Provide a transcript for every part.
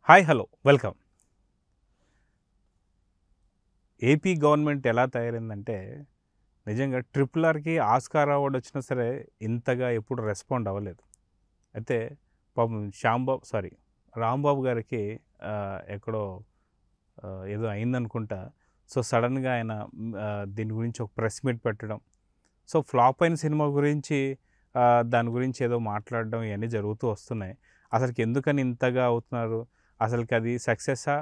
Hi hello welcome. AP government ఎలా తయారైందంటే నిజంగా ట్రిపుల్ ఆర్కి ఆస్కార్ అవార్డు వచ్చినా సరే ఇంతగా ఎప్పుడు రెస్పాండ్ అవ్వలేదు. అయితే పాపం రాంబాబు గారికి ఎక్కడో ఏదో అయిందనుకుంటా. సో సడన్గా ఆయన దీని గురించి ఒక ప్రెస్ మీట్ పెట్టడం, సో ఫ్లాప్ అయిన సినిమా గురించి దాని గురించి ఏదో మాట్లాడడం ఇవన్నీ జరుగుతూ వస్తున్నాయి. అసలుకి ఎందుకని ఇంతగా అవుతున్నారు? అసలుకి అది సక్సెసా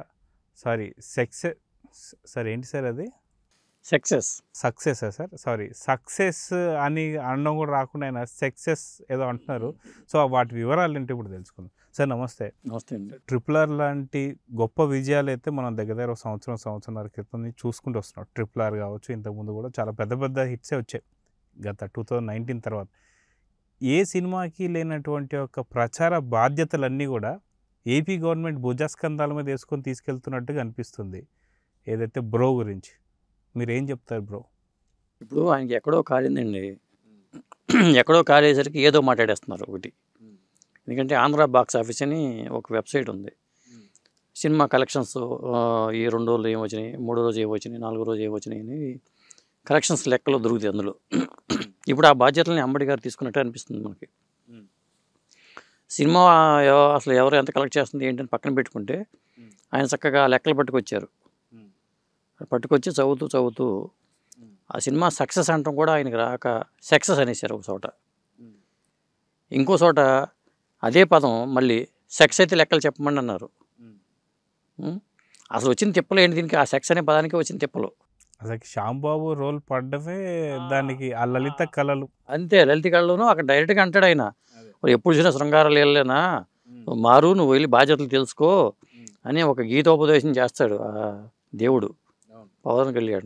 ఏంటి సార్ అది సక్సెసా సక్సెస్ అని అనడం కూడా రాకుండా ఆయన సక్సెస్ ఏదో అంటున్నారు. సో వాటి వివరాలు ఏంటి ఇప్పుడు తెలుసుకుందాం. సార్ నమస్తే. నమస్తే అండి. ట్రిపుల్ ఆర్ లాంటి గొప్ప విజయాలు అయితే మనం దగ్గర ఒక సంవత్సరంన్నర క్రితం నుంచి చూసుకుంటూ వస్తున్నాం. ట్రిపుల్ ఆర్ కావచ్చు, ఇంతకుముందు కూడా చాలా పెద్ద పెద్ద హిట్సే వచ్చాయి గత 2019 తర్వాత. ఏ సినిమాకి లేనటువంటి ఒక ప్రచార బాధ్యతలన్నీ కూడా ఏపీ గవర్నమెంట్ భుజస్కంధాల మీద వేసుకొని తీసుకెళ్తున్నట్టుగా అనిపిస్తుంది. ఏదైతే బ్రో గురించి మీరేం చెప్తారు బ్రో? ఇప్పుడు ఆయనకి ఎక్కడో కాలిందండి. ఎక్కడో కాలేసరికి ఏదో మాట్లాడేస్తున్నారు ఒకటి. ఎందుకంటే ఆంధ్ర బాక్స్ ఆఫీస్ అని ఒక వెబ్సైట్ ఉంది. సినిమా కలెక్షన్స్ ఈ 2 రోజులు ఏమొచ్చినాయి, 3 రోజు ఏమొచ్చినాయి, 4 రోజు ఏమొచ్చినాయి అని కలెక్షన్స్ లెక్కలో దొరుకుతాయి అందులో. ఇప్పుడు ఆ బాధ్యతలని అంబటి గారు తీసుకున్నట్టు అనిపిస్తుంది మనకి. సినిమా అసలు ఎవరు ఎంత కలెక్ట్ చేస్తుంది ఏంటని పక్కన పెట్టుకుంటే ఆయన చక్కగా లెక్కలు పట్టుకొచ్చి చదువుతూ ఆ సినిమా సక్సెస్ అంటాం కూడా ఆయనకి రాక సక్సెస్ అనేసారు ఒక చోట. ఇంకో చోట అదే పదం మళ్ళీ సెక్స్ అయితే లెక్కలు చెప్పమని అన్నారు. అసలు వచ్చిన తిప్పలు ఏంటి దీనికి? ఆ సెక్స్ అనే పదానికి వచ్చిన తిప్పలు. అసలు శ్యాంబాబు రోల్ పడ్డమే దానికి ఆ లలిత కళలు. అంతే, లలిత కళలోనూ అక్కడ డైరెక్ట్గా అంటాడు ఆయన, ఎప్పుడు చూసినా శృంగారాలు వెళ్ళలేనా, మారు నువ్వు వెళ్ళి బాధ్యతలు తెలుసుకో అని ఒక గీతోపదేశం చేస్తాడు ఆ దేవుడు పవన్ కళ్యాణ్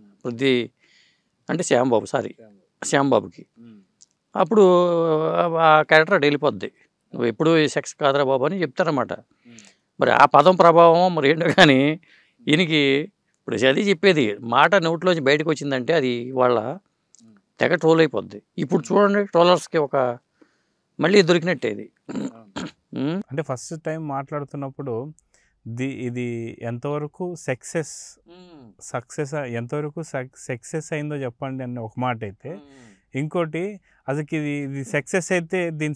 అంటే శ్యాంబాబుకి. అప్పుడు ఆ క్యారెక్టర్ వెళ్ళిపోద్ది, నువ్వు ఎప్పుడు సెక్స్ కాదురా బాబు అని చెప్తారన్నమాట. మరి ఆ పదం ప్రభావం మరి ఏంటో కానీ ఈయనకి ఇప్పుడు అది చెప్పేది మాట నోట్లోంచి బయటకు వచ్చిందంటే అది వాళ్ళ తెగ ట్రోల్ అయిపోద్ది. ఇప్పుడు చూడండి, ట్రోలర్స్కి ఒక మళ్ళీ దొరికినట్టే ఇది. అంటే ఫస్ట్ టైం మాట్లాడుతున్నప్పుడు ఇది ఎంతవరకు సక్సెస్ ఎంతవరకు సక్సెస్ అయిందో చెప్పండి అని ఒక మాట అయితే, ఇంకోటి అసలు ఇది సక్సెస్ అయితే దీని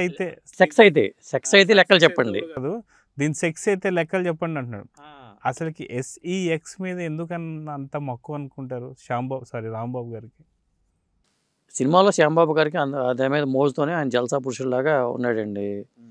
సెక్స్ అయితే లెక్కలు చెప్పండి కాదు, దీని సెక్స్ అయితే లెక్కలు చెప్పండి అంటున్నాడు. అసలుకి SEX మీద ఎందుకన్నా అంత మక్కువ అనుకుంటారు రాంబాబు గారికి? సినిమాలో శ్యాంబాబు గారికి అదే మీద మోజుతోనే ఆయన జల్సా పురుషుల్లాగా ఉన్నాడండి.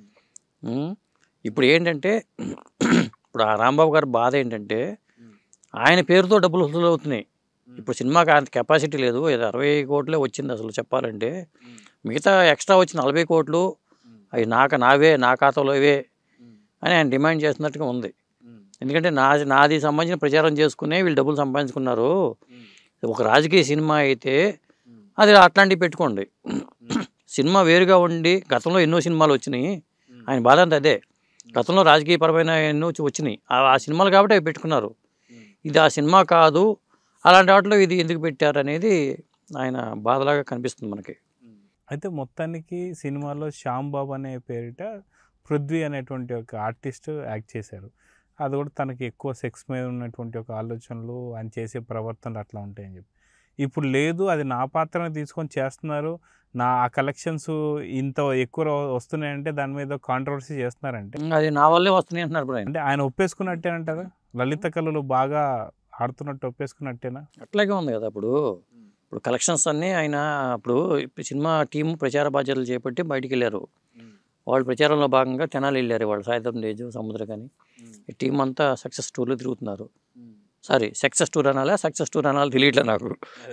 ఇప్పుడు ఏంటంటే ఇప్పుడు ఆ రాంబాబు గారి బాధ ఏంటంటే ఆయన పేరుతో డబ్బులు వసూలు అవుతున్నాయి. ఇప్పుడు సినిమాకి అంత కెపాసిటీ లేదు, 60 కోట్లే వచ్చింది అసలు చెప్పాలంటే. మిగతా ఎక్స్ట్రా వచ్చిన 40 కోట్లు అవి నావే, నా ఖాతాలోవే అని ఆయన డిమాండ్ చేస్తున్నట్టుగా ఉంది. ఎందుకంటే నాది సంబంధించిన ప్రచారం చేసుకునే వీళ్ళు డబ్బులు సంపాదించుకున్నారు. ఒక రాజకీయ సినిమా అయితే అది అట్లాంటివి పెట్టుకోండి. సినిమా వేరుగా ఉండి గతంలో ఎన్నో సినిమాలు వచ్చినాయి, ఆయన బాధ అంతా అదే. గతంలో రాజకీయపరమైన ఎన్నో వచ్చినాయి ఆ సినిమాలు కాబట్టి అవి పెట్టుకున్నారు. ఇది ఆ సినిమా కాదు, అలాంటి వాటిలో ఇది ఎందుకు పెట్టారు అనేది ఆయన బాధలాగా కనిపిస్తుంది మనకి. అయితే మొత్తానికి సినిమాలో శ్యాంబాబు అనే పేరిట పృథ్వీ అనేటువంటి ఒక ఆర్టిస్ట్ యాక్ట్ చేశారు. అది కూడా తనకి ఎక్కువ సెక్స్ మీద ఉన్నటువంటి ఒక ఆలోచనలు, ఆయన చేసే ప్రవర్తనలు అట్లా ఉంటాయని చెప్పి. ఇప్పుడు లేదు, అది నా పాత్రను తీసుకొని చేస్తున్నారు, నా కలెక్షన్స్ ఇంత ఎక్కువ వస్తున్నాయంటే దాని మీద కాంట్రవర్సీ చేస్తున్నారంటే అది నా వల్లే వస్తున్నాయి అంటున్నారు. అంటే ఆయన ఒప్పేసుకున్నట్టేనంటారా? లలిత కళలు బాగా ఆడుతున్నట్టు ఒప్పేసుకున్నట్టేనా? అట్లాగే ఉంది కదా. ఇప్పుడు కలెక్షన్స్ అన్నీ ఆయన ఇప్పుడు సినిమా టీము ప్రచార బాధ్యతలు చేపట్టి బయటికి వెళ్ళారు. వాళ్ళు ప్రచారంలో భాగంగా తెనాలి వెళ్ళారు. వాళ్ళు సాయి ధరమ్ తేజ్, సముద్ర కానీ ఈ టీం అంతా సక్సెస్ టూర్లో తిరుగుతున్నారు. సక్సెస్ టూర్ అనాలి తెలియట్లే నాకు.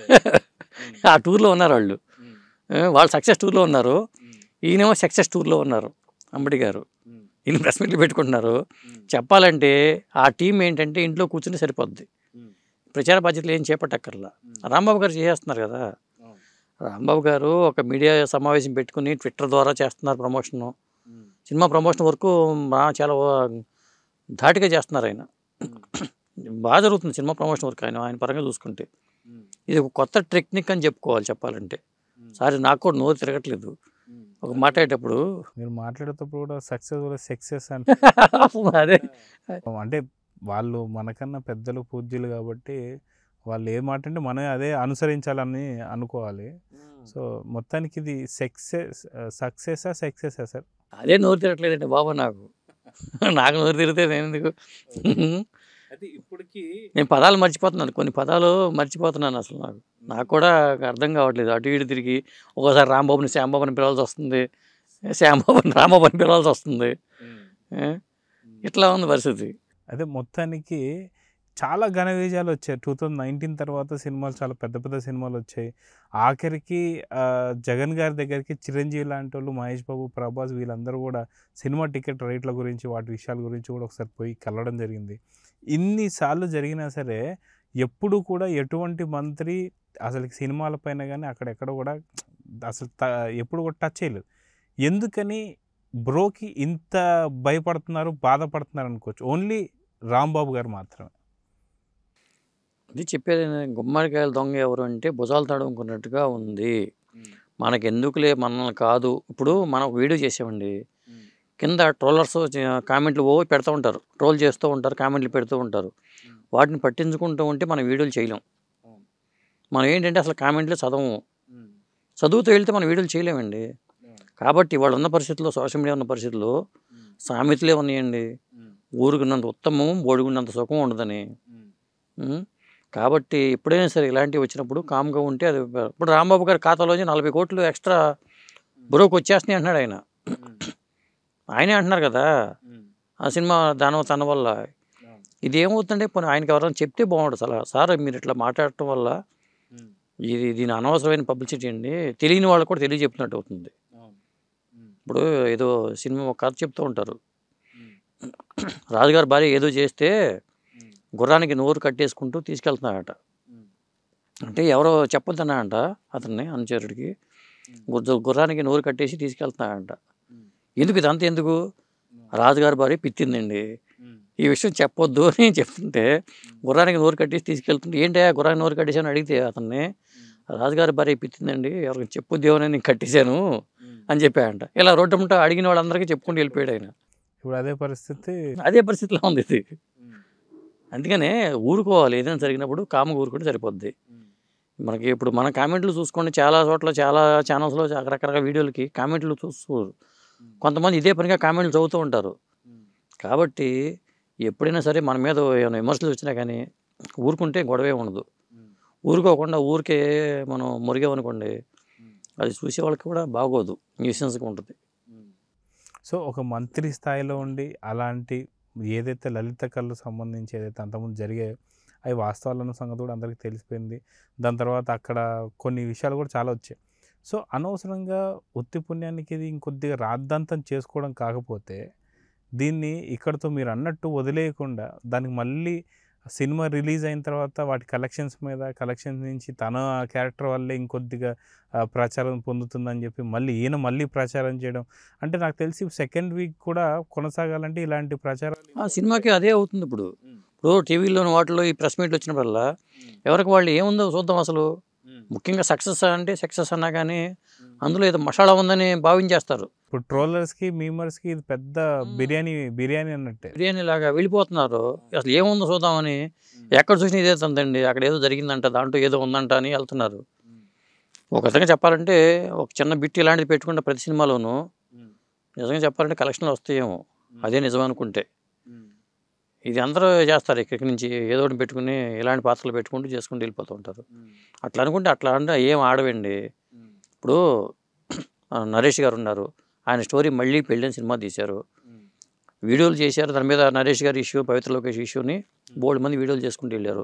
ఆ టూర్లో ఉన్నారు వాళ్ళు సక్సెస్ టూర్లో ఉన్నారు, ఈయనేమో సక్సెస్ టూర్లో ఉన్నారు. అంబటి గారు ఈయన ప్రెస్ మీట్లు పెట్టుకుంటున్నారు. చెప్పాలంటే ఆ టీం ఏంటంటే ఇంట్లో కూర్చుని సరిపోద్ది, ప్రచార బాధ్యతలు ఏం చేపట్టక్కర్లా. రాంబాబు గారు చేసేస్తున్నారు కదా. రాంబాబు గారు ఒక మీడియా సమావేశం పెట్టుకుని ట్విట్టర్ ద్వారా చేస్తున్నారు ప్రమోషను. సినిమా ప్రమోషన్ వరకు చాలా ధాటిగా చేస్తున్నారు ఆయన. బాగా జరుగుతుంది సినిమా ప్రమోషన్ వరకు ఆయన పరంగా చూసుకుంటే. ఇది ఒక కొత్త టెక్నిక్ అని చెప్పుకోవాలి చెప్పాలంటే. నాకు కూడా నోరు తిరగట్లేదు. ఒక మాట్లాడేటప్పుడు మీరు మాట్లాడేటప్పుడు కూడా సక్సెస్ అంటే అదే అంటే వాళ్ళు మనకన్నా పెద్దలు పూజ్యులు కాబట్టి వాళ్ళు ఏ మాట అంటే మనం అదే అనుసరించాలని అనుకోవాలి. సో మొత్తానికి ఇది సక్సెసా సార్? అదే నోరు తిరగట్లేదండి బాబు నాకు. నాకు నోరు తిరిగితే నేను ఎందుకు అయితే ఇప్పటికి నేను పదాలు మర్చిపోతున్నాను, కొన్ని పదాలు మర్చిపోతున్నాను అసలు. నాకు కూడా అర్థం కావట్లేదు. అటు ఇటు తిరిగి ఒకసారి రాంబాబుని శ్యాంబాబుని పిలవాల్సి వస్తుంది, శ్యాంబాబుని రాంబాబుని పిలవాల్సి వస్తుంది. ఇట్లా ఉంది పరిస్థితి. అదే మొత్తానికి చాలా ఘన విజయాలు వచ్చాయి. 2019 తర్వాత సినిమాలు చాలా పెద్ద పెద్ద సినిమాలు వచ్చాయి. ఆఖరికి జగన్ గారి దగ్గరికి చిరంజీవి లాంటి వాళ్ళు, మహేష్ బాబు, ప్రభాస్ వీళ్ళందరూ కూడా సినిమా టికెట్ రేట్ల గురించి వాటి విషయాల గురించి కూడా ఒకసారి పోయి కలవడం జరిగింది. ఇన్నిసార్లు జరిగినా సరే ఎప్పుడు కూడా ఎటువంటి మంత్రి అసలు సినిమాల పైన కానీ అక్కడెక్కడ కూడా అసలు ఎప్పుడు కూడా టచ్ చేయలేదు. ఎందుకని బ్రోకి ఇంత భయపడుతున్నారు, బాధపడుతున్నారు అనుకోవచ్చు? ఓన్లీ రాంబాబు గారు మాత్రమే. అది చెప్పేది, గుమ్మడికాయల దొంగ ఎవరు అంటే భుజాలు తడుముకున్నట్టుగా ఉంది. మనకెందుకులే, మనల్ని కాదు. ఇప్పుడు మనం వీడియో చేసామండి, కింద ట్రోలర్స్ కామెంట్లు పెడుతూ ఉంటారు, ట్రోల్ చేస్తూ ఉంటారు, కామెంట్లు పెడుతూ ఉంటారు. వాటిని పట్టించుకుంటూ ఉంటే మనం వీడియోలు చేయలేం. మనం ఏంటంటే అసలు కామెంట్లు చదవము. చదువుతూ వెళ్తే మనం వీడియోలు చేయలేమండి. కాబట్టి వాళ్ళు ఉన్న పరిస్థితుల్లో, సోషల్ మీడియా ఉన్న పరిస్థితుల్లో సామెతలే ఉన్నాయండి, ఊరుకున్నంత ఉత్తమం బోడిగున్నంత సుఖం ఉండదని. కాబట్టి ఎప్పుడైనా సరే ఇలాంటివి వచ్చినప్పుడు కామ్గా ఉంటే అది. ఇప్పుడు రాంబాబు గారి ఖాతాలోంచి 40 కోట్లు ఎక్స్ట్రా బ్రోకి వచ్చేస్తున్నాయి అంటున్నాడు ఆయన. ఆయనే అంటున్నారు కదా ఆ సినిమా తన వల్ల. ఇది ఏమవుతుందంటే పోనీ ఆయనకి ఎవరైనా చెప్తే బాగుంటుంది సలహా, సార్ మీరు ఇట్లా మాట్లాడటం వల్ల దీని అనవసరమైన పబ్లిసిటీ అండి, తెలియని వాళ్ళకు కూడా తెలియజెప్పినట్టు అవుతుంది. ఇప్పుడు ఏదో సినిమా ఒక కథ చెప్తూ ఉంటారు, రాజుగారి భార్య ఏదో చేస్తే గుర్రానికి నోరు కట్టేసుకుంటూ తీసుకెళ్తున్నాడట. అంటే ఎవరో చెప్పొద్దన్నాడంట అతన్ని, అనుచరుడికి, గుర్రానికి నోరు కట్టేసి తీసుకెళ్తున్నాడంట. ఎందుకు ఇదంతా ఎందుకు? రాజుగారి భార్య పిత్తిందండి, ఈ విషయం చెప్పొద్దు అని చెప్తుంటే గుర్రానికి నోరు కట్టేసి తీసుకెళ్తుంటే, ఏంటయ్యా గుర్రానికి నోరు కట్టేసాను అడిగితే అతన్ని, రాజుగారి భార్య పిత్తిందండి, ఎవరికి చెప్పొద్దేమని నేను కట్టేశాను అని చెప్పాడంట. ఇలా రోడ్డుముట్ట అడిగిన వాళ్ళందరికీ చెప్పుకుంటూ వెళ్ళిపోయాడు ఆయన. ఇప్పుడు అదే పరిస్థితిలో ఉంది ఇది. అందుకనే ఊరుకోవాలి, ఏదైనా జరిగినప్పుడు కామ్గా ఊరుకుంటే సరిపోద్ది. మనకి ఇప్పుడు మన కామెంట్లు చూసుకోండి, చాలా చోట్ల చాలా ఛానల్స్లో రకరకాల వీడియోలకి కామెంట్లు చూసుకోరు. కొంతమంది ఇదే పనిగా కామెంట్లు చదువుతూ ఉంటారు. కాబట్టి ఎప్పుడైనా సరే మన మీద ఏమైనా విమర్శలు వచ్చినా కానీ ఊరుకుంటే గొడవే ఉండదు. ఊరుకోకుండా ఊరికే మనం మురిగామనుకోండి, అది చూసే వాళ్ళకి కూడా బాగోదు, న్యూసెన్స్గా ఉంటుంది. సో ఒక మంత్రి స్థాయిలో ఉండి అలాంటి ఏదైతే లలిత కళకు సంబంధించి ఏదైతే అంతకుముందు జరిగాయో అవి వాస్తవాలన్న సంగతి కూడా అందరికీ తెలిసిపోయింది. దాని తర్వాత అక్కడ కొన్ని విషయాలు కూడా చాలా వచ్చాయి. సో అనవసరంగా ఉత్తి పుణ్యానికి ఇది ఇంకొద్దిగా రాద్ధాంతం చేసుకోవడం కాకపోతే దీన్ని ఇక్కడితో మీరు అన్నట్టు వదిలేయకుండా దానికి మళ్ళీ సినిమా రిలీజ్ అయిన తర్వాత వాటి కలెక్షన్స్ నుంచి తన క్యారెక్టర్ వల్లే ఇంకొద్దిగా ప్రచారం పొందుతుందని చెప్పి మళ్ళీ ప్రచారం చేయడం అంటే నాకు తెలిసి సెకండ్ వీక్ కూడా కొనసాగాలంటే ఇలాంటి ప్రచారాలు ఆ సినిమాకి అదే అవుతుంది. ఇప్పుడు టీవీలోని వాటిలో ఈ ప్రెస్ మీట్లు వచ్చినప్పుడల్లా ఎవరికి వాళ్ళు ఏముందో చూద్దాం. అసలు ముఖ్యంగా సక్సెస్ అన్నా కానీ అందులో ఏదో మసాలా ఉందని భావించేస్తారు. ఇప్పుడు ట్రోలర్స్కి మీమర్స్కి ఇది పెద్ద బిర్యానీ అన్నట్టే, బిర్యానీ లాగా వెళ్ళిపోతున్నారు. అసలు ఏముందో చూద్దామని, ఎక్కడ చూసినా ఇదే తందండి, అక్కడ ఏదో జరిగిందంట, దాంట్లో ఏదో ఉందంట అని వెళ్తున్నారు. ఒక విధంగా చెప్పాలంటే ఒక చిన్న బిట్ ఇలాంటిది పెట్టుకుంటే ప్రతి సినిమాలోనూ నిజంగా చెప్పాలంటే కలెక్షన్లు వస్తాయేమో, అదే నిజం అనుకుంటే. ఇది అందరూ చేస్తారు, ఇక్కడి నుంచి ఏదో ఒకటి పెట్టుకుని ఇలాంటి పాత్రలు పెట్టుకుంటూ చేసుకుంటూ వెళ్ళిపోతూ ఉంటారు. అట్లా అనుకుంటే అట్లా అంటే ఏం ఆడవండి. ఇప్పుడు నరేష్ గారు ఉన్నారు, ఆయన స్టోరీ మళ్ళీ పెళ్ళిన సినిమా తీశారు, వీడియోలు చేశారు. దాని మీద నరేష్ గారి ఇష్యూ, పవిత్ర లోకేష్ ఇష్యూని బోల్డ్ మంది వీడియోలు చేసుకుంటూ వెళ్ళారు.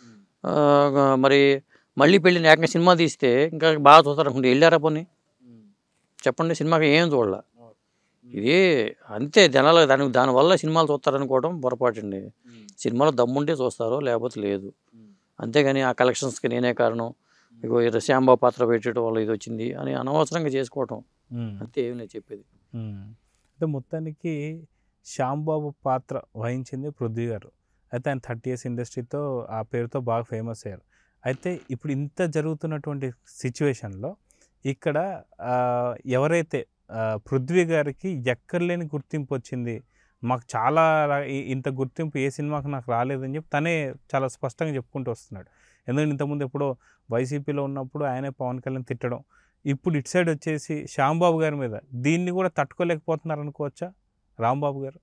మరి మళ్ళీ పెళ్ళిన ఏకంగా సినిమా తీస్తే ఇంకా బాగా చూస్తారు అనుకుంటే వెళ్ళారా పోనీ చెప్పండి? సినిమాకి ఏం చూడాల. ఇది అంతే, జనాలు దానివల్ల సినిమాలు చూస్తారనుకోవడం పొరపాటండి. సినిమాలో దమ్ముంటే చూస్తారు, లేకపోతే లేదు. అంతేగాని ఆ కలెక్షన్స్కి నేనే కారణం, ఇగో శ్యాంబాబు పాత్ర పెట్టడం వల్ల ఇది వచ్చింది అని అనవసరంగా చేసుకోవటం, అంతే. ఏం లేదు చెప్పేది. అయితే మొత్తానికి శ్యాంబాబు పాత్ర వహించింది పృథ్వీ గారు. అయితే ఆయన 30 years ఇండస్ట్రీతో ఆ పేరుతో బాగా ఫేమస్ అయ్యారు. అయితే ఇప్పుడు ఇంత జరుగుతున్నటువంటి సిచ్యువేషన్లో ఇక్కడ ఎవరైతే పృథ్వీ గారికి ఎక్కర్లేని గుర్తింపు వచ్చింది. మాకు చాలా ఇంత గుర్తింపు ఏ సినిమాకి నాకు రాలేదని చెప్పి తనే చాలా స్పష్టంగా చెప్పుకుంటూ వస్తున్నాడు. ఎందుకంటే ఇంతకుముందు ఎప్పుడో వైసీపీలో ఉన్నప్పుడు ఆయనే పవన్ కళ్యాణ్ తిట్టడం. ఇప్పుడు ఇటు సైడ్ వచ్చేసి శ్యాంబాబు గారి మీద దీన్ని కూడా తట్టుకోలేకపోతున్నారు అనుకోవచ్చా రాంబాబు గారు?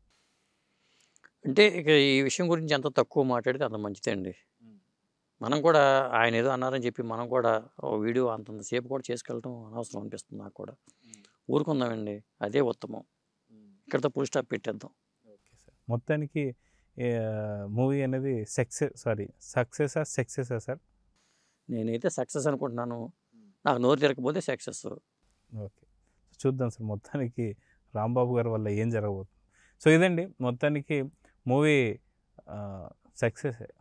అంటే ఇక ఈ విషయం గురించి ఎంత తక్కువ మాట్లాడితే అంత మంచిదండి. మనం కూడా ఆయన ఏదో అన్నారని చెప్పి మనం కూడా ఓ వీడియో అంతంత సేపు కూడా చేసుకెళ్ళటం అనవసరం అనిపిస్తుంది నాకు కూడా. ఊరుకుందామండి, అదే ఉత్తమం. ఇక్కడితో ఫుల్ స్టాప్ పెట్టేద్దాం. Okay sir. మొత్తానికి మూవీ అనేది సక్సెసా సార్? నేనైతే సక్సెస్ అనుకుంటున్నాను. నాకు నోరు తిరగకపోతే సక్సెస్. ఓకే. చూద్దాం సార్ మొత్తానికి రాంబాబు గారి వల్ల ఏం జరగబోతుంది. సో ఇదండి మొత్తానికి మూవీ సక్సెసే.